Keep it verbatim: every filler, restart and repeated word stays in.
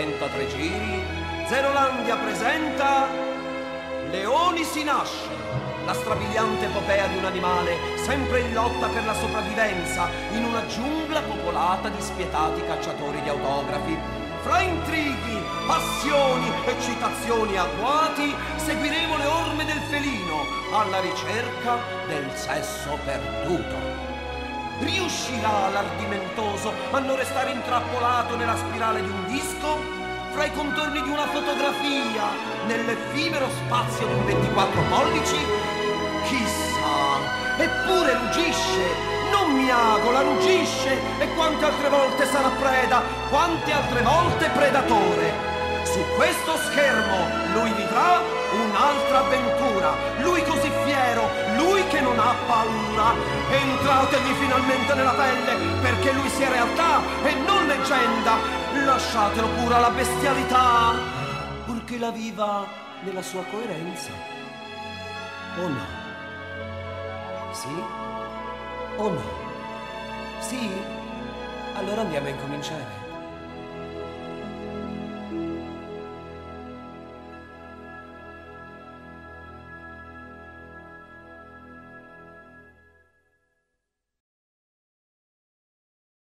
trentatré giri, Zerolandia presenta Leoni si nasce, la strabiliante epopea di un animale sempre in lotta per la sopravvivenza in una giungla popolata di spietati cacciatori di autografi. Fra intrighi, passioni e citazioni agguati seguiremo le orme del felino alla ricerca del sesso perduto. Riuscirà l'ardimentoso a non restare intrappolato nella spirale di un disco, fra i contorni di una fotografia, nell'effimero spazio di un ventiquattro pollici? Chissà, eppure ruggisce, non miagola, ruggisce, e quante altre volte sarà preda, quante altre volte predatore. Su questo schermo lui vivrà un'altra avventura, lui così fiero, lui che non ha paura. Entrategli finalmente nella pelle, perché lui sia realtà e non leggenda. Lasciatelo pure alla bestialità, purché la viva nella sua coerenza. O no? Sì? O no? Sì? Allora andiamo a incominciare.